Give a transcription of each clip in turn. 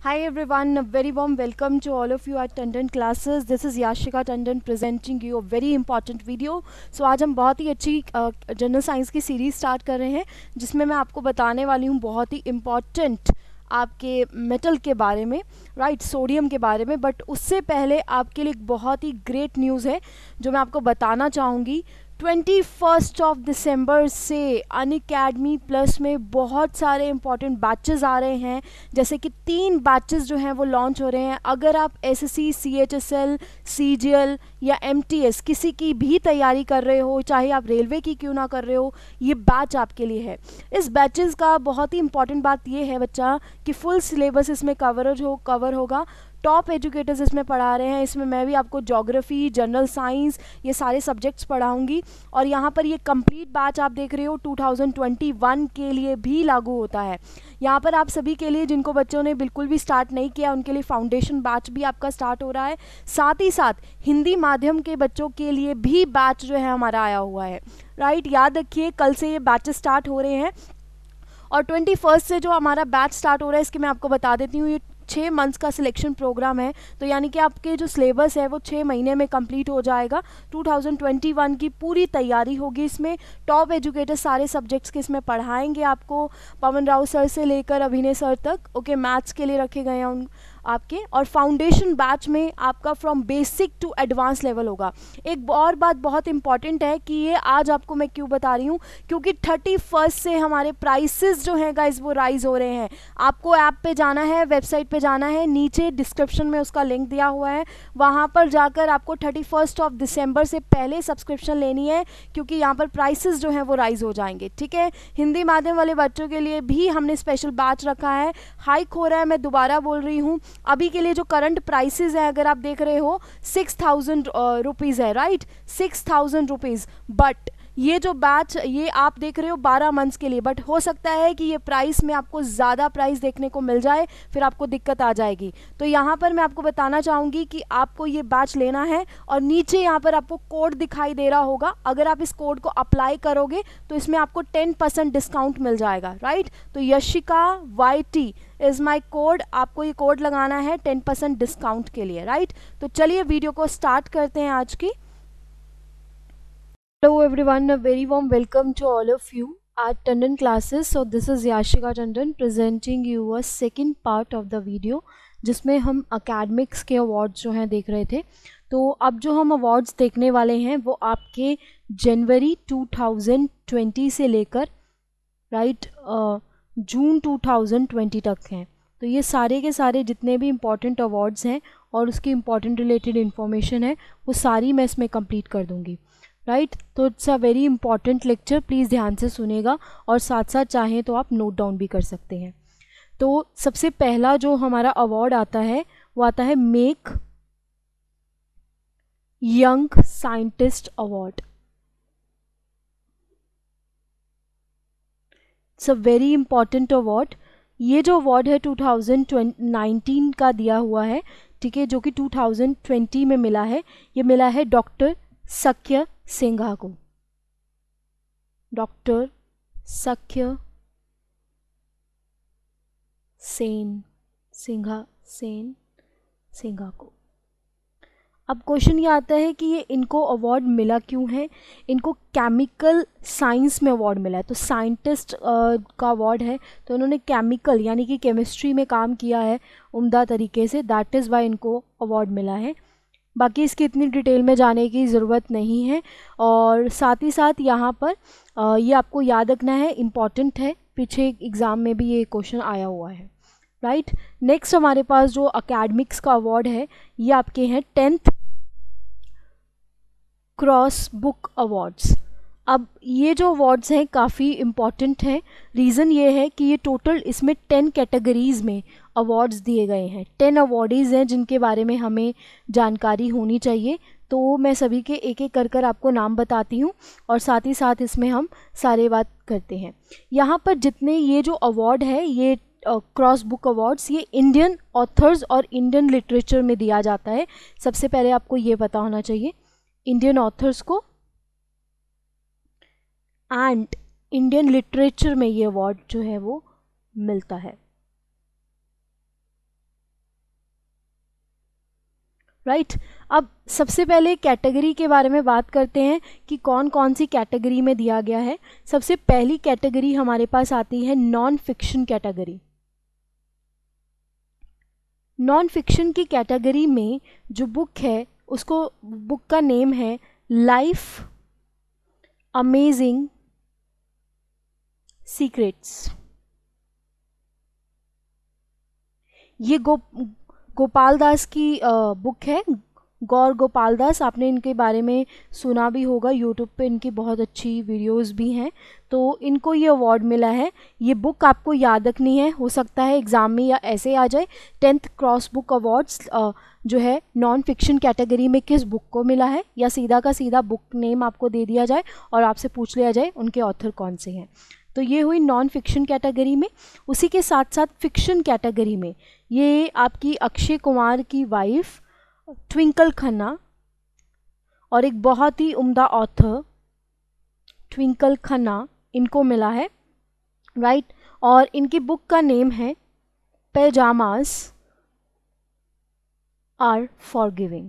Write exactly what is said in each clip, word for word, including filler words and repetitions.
Hi everyone, a very warm welcome to all of you at Tandon classes. This is Yashika Tandon presenting you a very important video. So आज हम बहुत ही अच्छी general science की series start कर रहे हैं जिसमें मैं आपको बताने वाली हूँ बहुत ही इम्पॉर्टेंट आपके मेटल के बारे में, राइट, सोडियम के बारे में। बट उससे पहले आपके लिए एक बहुत ही ग्रेट न्यूज़ है जो मैं आपको बताना चाहूँगी। ट्वेंटी फर्स्ट ऑफ दिसंबर से अनअकैडमी प्लस में बहुत सारे इंपॉर्टेंट बैचेस आ रहे हैं, जैसे कि तीन बैचेस जो हैं वो लॉन्च हो रहे हैं। अगर आप एसएससी, सीएचएसएल, सीजीएल या एमटीएस किसी की भी तैयारी कर रहे हो, चाहे आप रेलवे की क्यों ना कर रहे हो, ये बैच आपके लिए है। इस बैचेस का बहुत ही इंपॉर्टेंट बात ये है बच्चा कि फुल सिलेबस इसमें कवरेज हो कवर होगा। टॉप एजुकेटर्स इसमें पढ़ा रहे हैं। इसमें मैं भी आपको ज्योग्राफी, जनरल साइंस, ये सारे सब्जेक्ट्स पढ़ाऊंगी। और यहाँ पर ये कंप्लीट बैच आप देख रहे हो टू थाउजेंड ट्वेंटी वन के लिए भी लागू होता है। यहाँ पर आप सभी के लिए जिनको बच्चों ने बिल्कुल भी स्टार्ट नहीं किया उनके लिए फाउंडेशन बैच भी आपका स्टार्ट हो रहा है। साथ ही साथ हिंदी माध्यम के बच्चों के लिए भी बैच जो है हमारा आया हुआ है, राइट। याद रखिए कल से ये बैचेस स्टार्ट हो रहे हैं और ट्वेंटी फर्स्ट से जो हमारा बैच स्टार्ट हो रहा है इसके मैं आपको बता देती हूँ। ये छः मंथ्स का सिलेक्शन प्रोग्राम है, तो यानी कि आपके जो सिलेबस है वो छः महीने में कंप्लीट हो जाएगा। टू थाउजेंड ट्वेंटी वन की पूरी तैयारी होगी इसमें। टॉप एजुकेटर सारे सब्जेक्ट्स के इसमें पढ़ाएंगे आपको, पवन राव सर से लेकर अभिनय सर तक। ओके, मैथ्स के लिए रखे गए हैं उन आपके। और फाउंडेशन बैच में आपका from basic to advance level होगा। एक और बात बहुत इंपॉर्टेंट है कि ये आज आपको मैं क्यों बता रही हूँ, क्योंकि थर्टी फर्स्ट से हमारे प्राइसेस जो हैं गाइस वो राइज हो रहे हैं। आपको ऐप पे जाना है, वेबसाइट पे जाना है, नीचे डिस्क्रिप्शन में उसका लिंक दिया हुआ है, वहाँ पर जाकर आपको थर्टी फर्स्ट ऑफ दिसंबर से पहले सब्सक्रिप्शन लेनी है, क्योंकि यहाँ पर प्राइसेस जो हैं वो राइज हो जाएंगे। ठीक है, हिंदी माध्यम वाले बच्चों के लिए भी हमने स्पेशल बैच रखा है। हाइक हो रहा है, मैं दोबारा बोल रही हूँ। अभी के लिए जो करंट प्राइसेस है अगर आप देख रहे हो सिक्स थाउजेंड रुपीज़ है, right, six thousand rupees. But ये जो बैच ये आप देख रहे हो बारह मंथ्स के लिए, बट हो सकता है कि ये प्राइस में आपको ज़्यादा प्राइस देखने को मिल जाए, फिर आपको दिक्कत आ जाएगी। तो यहाँ पर मैं आपको बताना चाहूँगी कि आपको ये बैच लेना है और नीचे यहाँ पर आपको कोड दिखाई दे रहा होगा। अगर आप इस कोड को अप्लाई करोगे तो इसमें आपको टेन परसेंट डिस्काउंट मिल जाएगा, राइट। तो Yashika Y T is my code, आपको ये कोड लगाना है टेन परसेंट डिस्काउंट के लिए, राइट। तो चलिए वीडियो को स्टार्ट करते हैं आज की। Hello everyone, a very warm welcome to all of you at Tandon classes. So this is Yashika Tandon presenting you a second part of the video जिसमें हम academics के awards जो हैं देख रहे थे। तो अब जो हम awards देखने वाले हैं वो आपके जनवरी टू थाउजेंड ट्वेंटी से लेकर right June two thousand twenty तक हैं। तो ये सारे के सारे जितने भी इम्पॉर्टेंट अवार्ड्स हैं और उसकी इम्पॉर्टेंट रिलेटेड इन्फॉर्मेशन है वो सारी मैं इसमें कंप्लीट कर दूँगी, राइट right? तो it's a very important lecture, please ध्यान से सुनेगा और साथ साथ चाहें तो आप नोट डाउन भी कर सकते हैं। तो सबसे पहला जो हमारा अवार्ड आता है वो आता है make young scientist award. It's a very important award. ये जो अवार्ड है टू थाउजेंड नाइनटीन का दिया हुआ है, ठीक है, जो कि टू थाउजेंड ट्वेंटी में मिला है। ये मिला है डॉक्टर सख्य सिंघा को, डॉक्टर सख्य सेन सिंघा सेन सिंघा को। अब क्वेश्चन ये आता है कि ये इनको अवार्ड मिला क्यों है। इनको केमिकल साइंस में अवार्ड मिला है, तो साइंटिस्ट का अवार्ड है, तो उन्होंने केमिकल यानी कि केमिस्ट्री में काम किया है उम्दा तरीके से, दैट इज़ वाई इनको अवार्ड मिला है। बाकी इसकी इतनी डिटेल में जाने की ज़रूरत नहीं है। और साथ ही साथ यहाँ पर आ, ये आपको याद रखना है, इम्पॉर्टेंट है, पीछे एग्ज़ाम में भी ये क्वेश्चन आया हुआ है, राइट। नेक्स्ट हमारे पास जो अकेडमिक्स का अवार्ड है ये आपके हैं टेंथ क्रॉस बुक अवार्ड्स। अब ये जो अवार्ड्स हैं काफ़ी इम्पॉर्टेंट हैं। रीज़न ये है कि ये टोटल इसमें टेन कैटेगरीज़ में अवार्ड्स दिए गए हैं। टेन अवार्डीज़ हैं जिनके बारे में हमें जानकारी होनी चाहिए। तो मैं सभी के एक एक कर कर आपको नाम बताती हूँ और साथ ही साथ इसमें हम सारे बात करते हैं। यहाँ पर जितने ये जो अवार्ड है ये क्रॉस बुक अवार्ड्स, ये इंडियन ऑथर्स और इंडियन लिटरेचर में दिया जाता है। सबसे पहले आपको ये पता होना चाहिए, इंडियन ऑथर्स को एंड इंडियन लिटरेचर में ये अवार्ड जो है वो मिलता है। Right right? अब सबसे पहले कैटेगरी के बारे में बात करते हैं कि कौन कौन सी कैटेगरी में दिया गया है। सबसे पहली कैटेगरी हमारे पास आती है non fiction category. Non fiction की कैटेगरी में जो बुक है उसको बुक का नेम है लाइफ अमेजिंग सीक्रेट्स। ये गो गोपाल दास की बुक है, गौर गोपाल दास। आपने इनके बारे में सुना भी होगा, यूट्यूब पे इनकी बहुत अच्छी वीडियोस भी हैं। तो इनको ये अवार्ड मिला है। ये बुक आपको याद रखनी है, हो सकता है एग्ज़ाम में या ऐसे आ जाए। टेंथ क्रॉस बुक अवार्ड्स जो है नॉन फिक्शन कैटेगरी में किस बुक को मिला है, या सीधा का सीधा बुक नेम आपको दे दिया जाए और आपसे पूछ लिया जाए उनके ऑथर कौन से हैं। तो ये हुई नॉन फिक्शन कैटेगरी में। उसी के साथ साथ फिक्शन कैटेगरी में ये आपकी अक्षय कुमार की वाइफ ट्विंकल खन्ना और एक बहुत ही उम्दा ऑथर ट्विंकल खन्ना, इनको मिला है, राइट। और इनकी बुक का नेम है पैजामास आर फॉरगिविंग।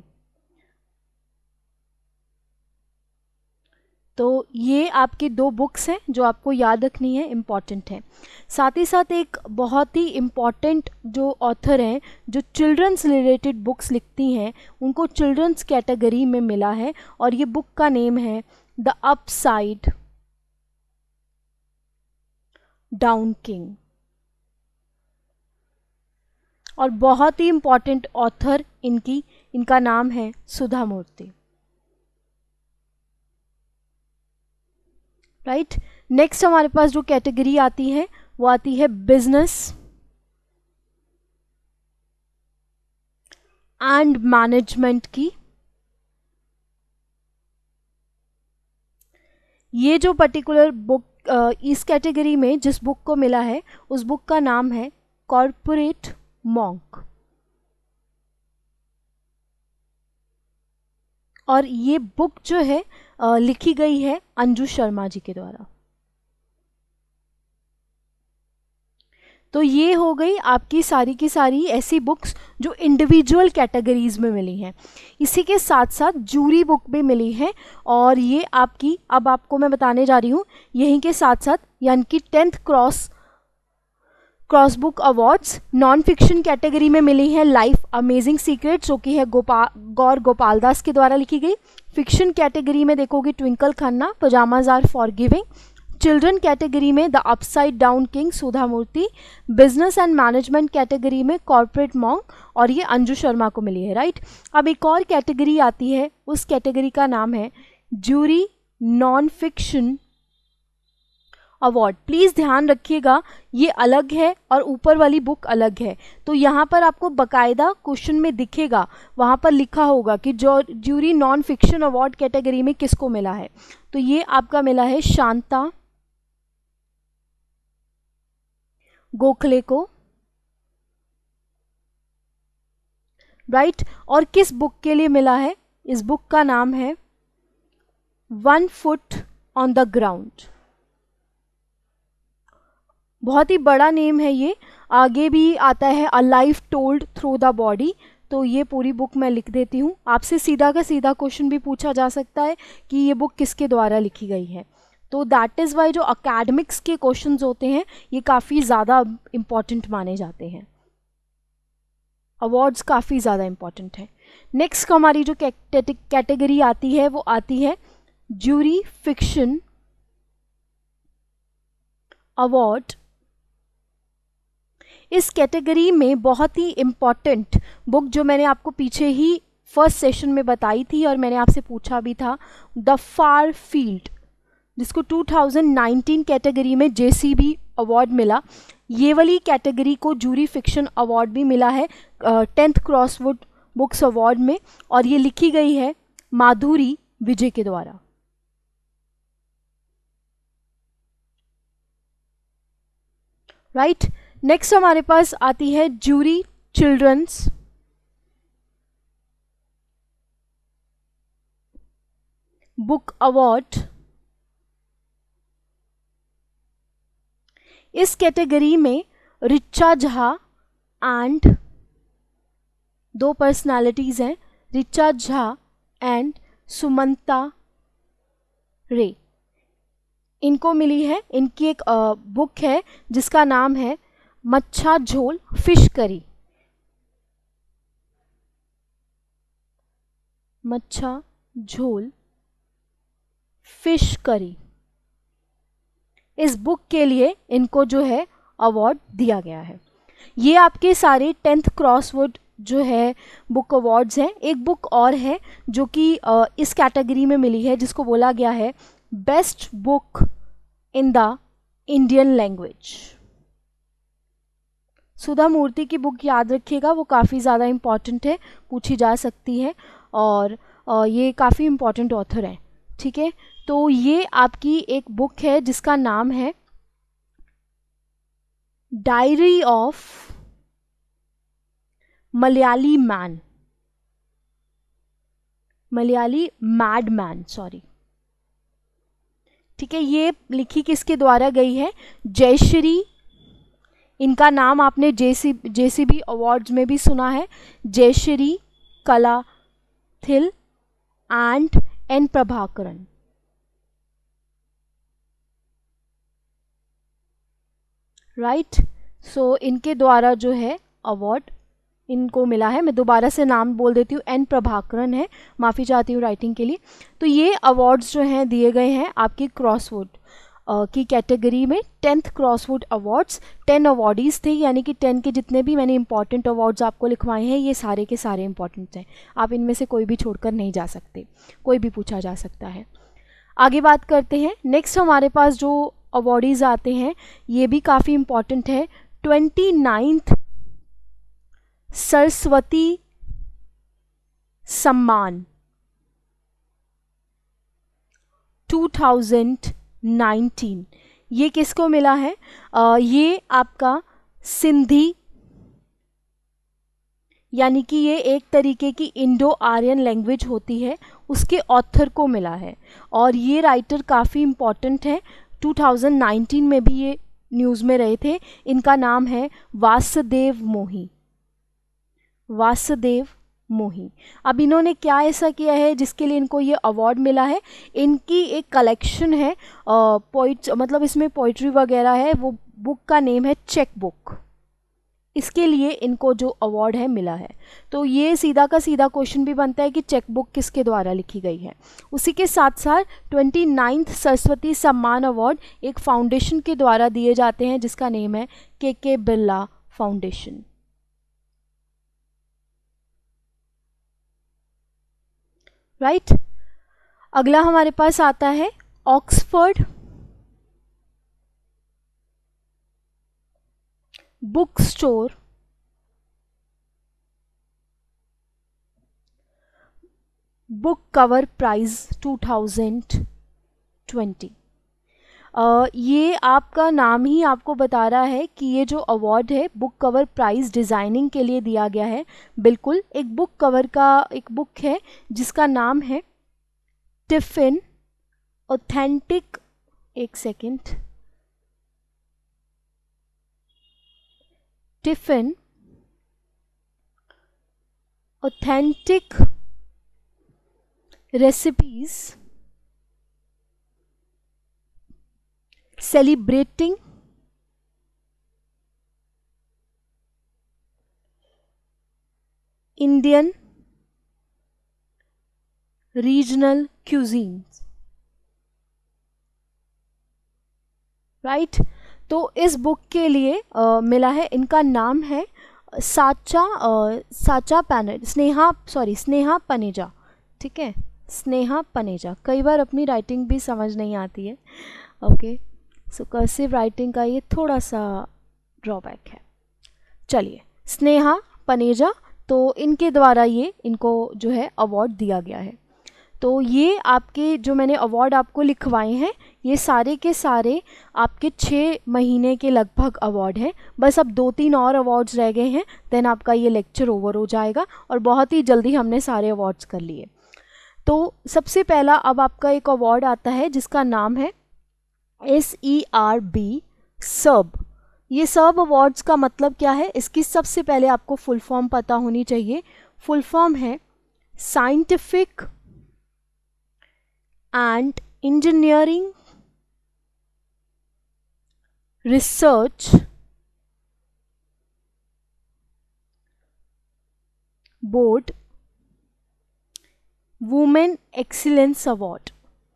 तो ये आपकी दो बुक्स हैं जो आपको याद रखनी है, इम्पॉर्टेंट है। साथ ही साथ एक बहुत ही इम्पॉर्टेंट जो ऑथर हैं जो चिल्ड्रंस रिलेटेड बुक्स लिखती हैं, उनको चिल्ड्रंस कैटेगरी में मिला है और ये बुक का नेम है द अपसाइड डाउन किंग। और बहुत ही इम्पॉर्टेंट ऑथर इनकी इनका नाम है सुधा मूर्ति, राइट। नेक्स्ट हमारे पास जो कैटेगरी आती है वो आती है बिजनेस एंड मैनेजमेंट की। ये जो पर्टिकुलर बुक इस कैटेगरी में जिस बुक को मिला है उस बुक का नाम है कॉर्पोरेट मॉन्क। और ये बुक जो है आ, लिखी गई है अंजू शर्मा जी के द्वारा। तो ये हो गई आपकी सारी की सारी ऐसी बुक्स जो इंडिविजुअल कैटेगरीज में मिली हैं। इसी के साथ साथ जूरी बुक भी मिली है और ये आपकी अब आपको मैं बताने जा रही हूँ यहीं के साथ साथ, यानी कि tenth cross cross book awards non fiction category में मिली है लाइफ अमेजिंग सीक्रेट्स, जो कि है गोपाल गौर गोपाल दास के द्वारा लिखी गई। फिक्शन कैटेगरी में देखोगे Twinkle Khanna pyjamas are forgiving. Children category में the upside down king Sudha Murthy. Business and management category में कॉर्पोरेट मॉन्क और ये अंजू शर्मा को मिली है, राइट। अब एक और कैटेगरी आती है, उस कैटेगरी का नाम है jury non fiction award. Please ध्यान रखिएगा ये अलग है और ऊपर वाली बुक अलग है। तो यहाँ पर आपको बकायदा क्वेश्चन में दिखेगा, वहाँ पर लिखा होगा कि जो jury non fiction award category में किसको मिला है। तो ये आपका मिला है शांता गोखले को, राइट। और किस बुक के लिए मिला है, इस बुक का नाम है one foot on the ground. बहुत ही बड़ा नेम है ये। आगे भी आता है a life told through the body. तो ये पूरी बुक मैं लिख देती हूँ। आपसे सीधा का सीधा क्वेश्चन भी पूछा जा सकता है कि ये बुक किसके द्वारा लिखी गई है। तो दैट इज़ वाई जो अकेडमिक्स के क्वेश्चंस होते हैं ये काफ़ी ज़्यादा इम्पॉर्टेंट माने जाते हैं, अवार्ड्स काफ़ी ज़्यादा इम्पॉर्टेंट है। नेक्स्ट हमारी जो कैटेगरी आती है वो आती है जूरी फिक्शन अवार्ड। इस कैटेगरी में बहुत ही इम्पॉर्टेंट बुक जो मैंने आपको पीछे ही फर्स्ट सेशन में बताई थी और मैंने आपसे पूछा भी था, द फार फील्ड, जिसको टू थाउजेंड नाइनटीन कैटेगरी में जेसीबी अवार्ड मिला। ये वाली कैटेगरी को जूरी फिक्शन अवार्ड भी मिला है टेंथ क्रॉसवुड बुक्स अवार्ड में, और ये लिखी गई है माधुरी विजय के द्वारा, राइट। नेक्स्ट हमारे पास आती है जूरी चिल्ड्रंस बुक अवार्ड। इस कैटेगरी में रिचा झा एंड दो पर्सनालिटीज हैं, ऋचा झा एंड सुमंता रे, इनको मिली है। इनकी एक बुक है जिसका नाम है मच्छा झोल फिश करी, मच्छा झोल फिश करी। इस बुक के लिए इनको जो है अवार्ड दिया गया है। ये आपके सारे टेंथ क्रॉसवर्ड जो है बुक अवार्ड्स हैं। एक बुक और है जो कि इस कैटेगरी में मिली है जिसको बोला गया है best book in the Indian language. Sudha Murthy की बुक याद रखिएगा, वो काफ़ी ज़्यादा इम्पॉर्टेंट है, पूछी जा सकती है और ये काफ़ी इम्पॉर्टेंट ऑथर है। ठीक है, तो ये आपकी एक बुक है जिसका नाम है diary of Malayali man, Malayali mad man, sorry. ठीक है, ये लिखी किसके द्वारा गई है? जयश्री। इनका नाम आपने जेसी जेसीबी अवार्ड्स में भी सुना है, Jayashree Kalathil and N Prabhakaran. Right, so इनके द्वारा जो है अवार्ड इनको मिला है। मैं दोबारा से नाम बोल देती हूँ, एन प्रभाकरन है, माफ़ी चाहती हूँ राइटिंग के लिए। तो ये अवार्ड्स जो हैं दिए गए हैं आपकी क्रॉसवर्ड की कैटेगरी में। Tenth crossword awards, ten awardees थे, यानी कि टेन के जितने भी मैंने इंपॉर्टेंट अवार्ड्स आपको लिखवाए हैं ये सारे के सारे इंपॉर्टेंट हैं। आप इनमें से कोई भी छोड़कर नहीं जा सकते, कोई भी पूछा जा सकता है। आगे बात करते हैं। नेक्स्ट हमारे पास जो अवार्डीज़ आते हैं ये भी काफ़ी इम्पॉर्टेंट है। ट्वेंटी नाइन्थ सरस्वती सम्मान टू थाउजेंड नाइनटीन, ये किसको मिला है? आ, ये आपका सिंधी, यानी कि ये एक तरीके की इंडो आर्यन लैंग्वेज होती है, उसके ऑथर को मिला है और ये राइटर काफ़ी इम्पॉर्टेंट है। टू थाउजेंड नाइनटीन में भी ये न्यूज़ में रहे थे। इनका नाम है वासुदेव मोही, वासुदेव मोही। अब इन्होंने क्या ऐसा किया है जिसके लिए इनको ये अवार्ड मिला है? इनकी एक कलेक्शन है पोइट, मतलब इसमें पोइट्री वगैरह है, वो बुक का नेम है चेक बुक। इसके लिए इनको जो अवार्ड है मिला है। तो ये सीधा का सीधा क्वेश्चन भी बनता है कि चेक बुक किसके द्वारा लिखी गई है। उसी के साथ साथ ट्वेंटी नाइन्थ सरस्वती सम्मान अवार्ड एक फाउंडेशन के द्वारा दिए जाते हैं जिसका नेम है के के बिरला फाउंडेशन। Right right? अगला हमारे पास आता है Oxford book store book cover prize two thousand twenty. ये आपका नाम ही आपको बता रहा है कि ये जो अवार्ड है बुक कवर प्राइज डिज़ाइनिंग के लिए दिया गया है। बिल्कुल, एक बुक कवर का एक बुक है जिसका नाम है टिफिन ऑथेंटिक, एक second, tiffin authentic recipes celebrating Indian regional cuisines. Right, तो इस बुक के लिए आ, मिला है, इनका नाम है साचा आ, साचा पैने स्नेहा सॉरी स्नेहा पनेजा। ठीक है, स्नेहा पनेजा। कई बार अपनी राइटिंग भी समझ नहीं आती है। ओके, सो कर्सिव राइटिंग का ये थोड़ा सा ड्रॉबैक है। चलिए, स्नेहा पनेजा, तो इनके द्वारा ये इनको जो है अवार्ड दिया गया है। तो ये आपके जो मैंने अवार्ड आपको लिखवाए हैं ये सारे के सारे आपके छः महीने के लगभग अवार्ड हैं। बस अब दो तीन और अवार्ड्स रह गए हैं, देन आपका ये लेक्चर ओवर हो जाएगा और बहुत ही जल्दी हमने सारे अवार्ड्स कर लिए। तो सबसे पहला अब आपका एक अवार्ड आता है जिसका नाम है एस ई आर बी सब। ये सब अवार्ड्स का मतलब क्या है, इसकी सबसे पहले आपको फुल फॉर्म पता होनी चाहिए। फुल फॉर्म है scientific and engineering research board women excellence award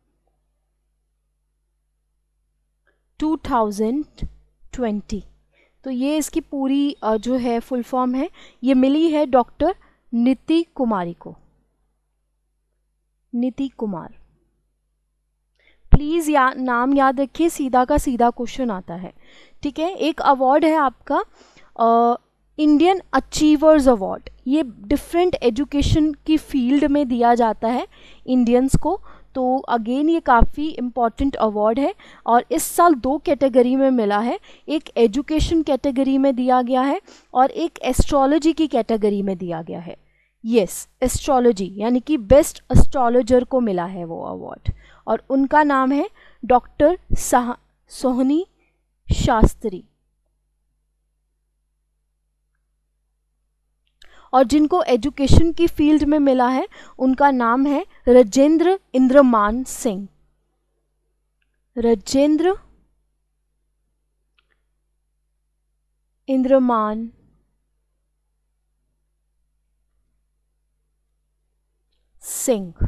two thousand twenty. तो ये इसकी पूरी जो है फुल फॉर्म है, ये मिली है डॉक्टर नीति कुमारी को, नीति कुमार। प्लीज़ या नाम याद रखिए, सीधा का सीधा क्वेश्चन आता है, ठीक है। एक अवार्ड है आपका इंडियन अचीवर्स अवार्ड, ये डिफरेंट एजुकेशन की फील्ड में दिया जाता है इंडियंस को। तो अगेन ये काफ़ी इम्पॉर्टेंट अवार्ड है और इस साल दो कैटेगरी में मिला है, एक एजुकेशन कैटेगरी में दिया गया है और एक एस्ट्रोलॉजी की कैटेगरी में दिया गया है। यस, एस्ट्रोलॉजी यानी कि बेस्ट एस्ट्रोलॉजर को मिला है वो अवार्ड और उनका नाम है डॉक्टर सोहनी शास्त्री। और जिनको एजुकेशन की फील्ड में मिला है उनका नाम है राजेंद्र इंद्रमान सिंह, राजेंद्र इंद्रमान सिंह।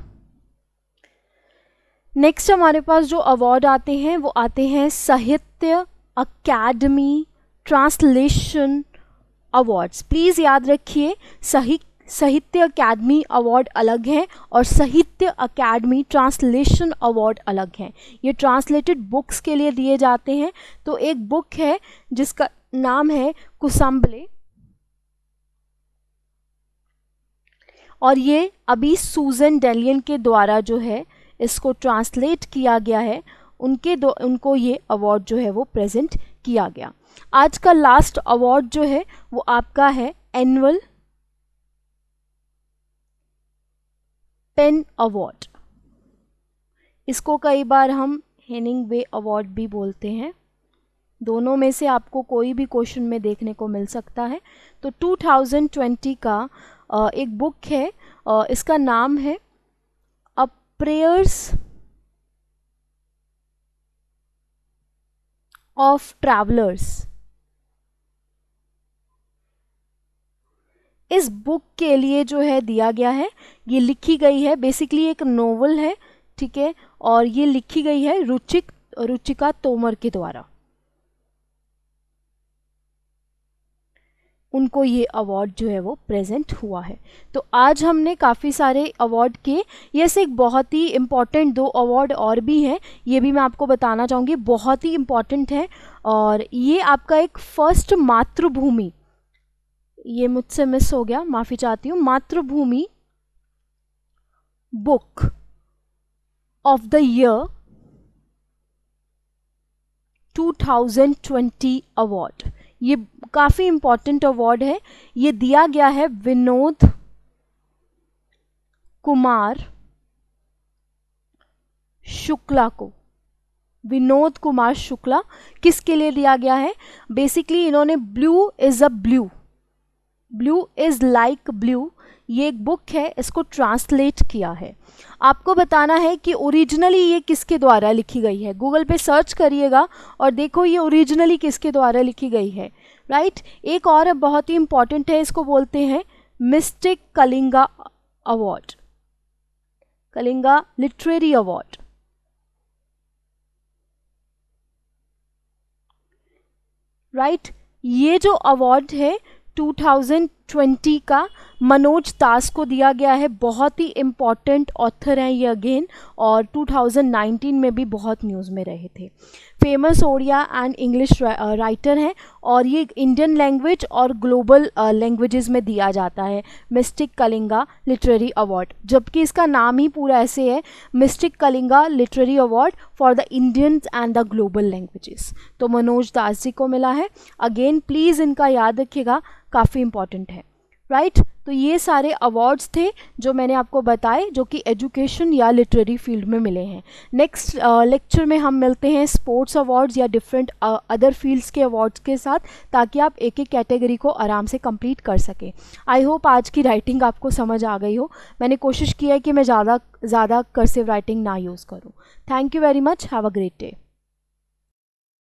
नेक्स्ट हमारे पास जो अवार्ड आते हैं वो आते हैं साहित्य अकादमी ट्रांसलेशन अवार्ड्स। प्लीज़ याद रखिए, सही साहित्य अकादमी अवार्ड अलग हैं और साहित्य अकादमी ट्रांसलेशन अवार्ड अलग हैं। ये ट्रांसलेटेड बुक्स के लिए दिए जाते हैं। तो एक बुक है जिसका नाम है कुसम्बले और ये अभी सूजन डेलियन के द्वारा जो है इसको ट्रांसलेट किया गया है, उनके दो उनको ये अवार्ड जो है वो प्रेजेंट किया गया। आज का लास्ट अवार्ड जो है वो आपका है एनुअल पेन अवार्ड। इसको कई बार हम हेनिंगवे अवार्ड भी बोलते हैं। दोनों में से आपको कोई भी क्वेश्चन में देखने को मिल सकता है। तो टू थाउजेंड ट्वेंटी का एक बुक है, इसका नाम है अ प्रेयर्स ऑफ ट्रैवलर्स। इस बुक के लिए जो है दिया गया है, ये लिखी गई है, बेसिकली एक नोवेल है, ठीक है, और ये लिखी गई है रुचिक रुचिका तोमर के द्वारा। उनको ये अवार्ड जो है वो प्रेजेंट हुआ है। तो आज हमने काफ़ी सारे अवार्ड किए। ये से एक बहुत ही इम्पॉर्टेंट दो अवार्ड और भी हैं, ये भी मैं आपको बताना चाहूँगी, बहुत ही इम्पॉर्टेंट है। और ये आपका एक फर्स्ट मातृभूमि, ये मुझसे मिस हो गया, माफ़ी चाहती हूँ, Mathrubhumi book of the year two thousand twenty award. ये काफ़ी इम्पॉर्टेंट अवार्ड है। ये दिया गया है विनोद कुमार शुक्ला को। विनोद कुमार शुक्ला किसके लिए दिया गया है? बेसिकली इन्होंने blue is a blue, blue is like blue, ये एक बुक है, इसको ट्रांसलेट किया है। आपको बताना है कि ओरिजिनली ये किसके द्वारा लिखी गई है। गूगल पे सर्च करिएगा और देखो ये ओरिजिनली किसके द्वारा लिखी गई है, राइट। एक और बहुत ही इंपॉर्टेंट है, इसको बोलते हैं mystic Kalinga award, Kalinga literary award. Right right? ये जो अवार्ड है टू थाउजेंड ट्वेंटी का मनोज दास को दिया गया है। बहुत ही इम्पॉर्टेंट ऑथर हैं ये अगेन, और टू थाउजेंड नाइनटीन में भी बहुत न्यूज़ में रहे थे। Famous Odia and English writer हैं और ये इंडियन लैंग्वेज और ग्लोबल लैंग्वेजेस में दिया जाता है मिस्टिक कलिंगा लिटरेरी अवार्ड, जबकि इसका नाम ही पूरा ऐसे है, mystic Kalinga literary award for the Indians and the global languages. तो मनोज दास जी को मिला है। अगेन प्लीज़ इनका याद रखिएगा, काफ़ी इंपॉर्टेंट है। Right right? तो ये सारे अवार्ड्स थे जो मैंने आपको बताए, जो कि एजुकेशन या लिटरेरी फील्ड में मिले हैं। नेक्स्ट लेक्चर में हम मिलते हैं स्पोर्ट्स अवार्ड्स या डिफरेंट अदर फील्ड्स के अवार्ड्स के साथ, ताकि आप एक एक कैटेगरी को आराम से कंप्लीट कर सकें। आई होप आज की राइटिंग आपको समझ आ गई हो। मैंने कोशिश की है कि मैं ज़्यादा ज़्यादा कर्सिव राइटिंग ना यूज़ करूँ। Thank you very much, have a great day.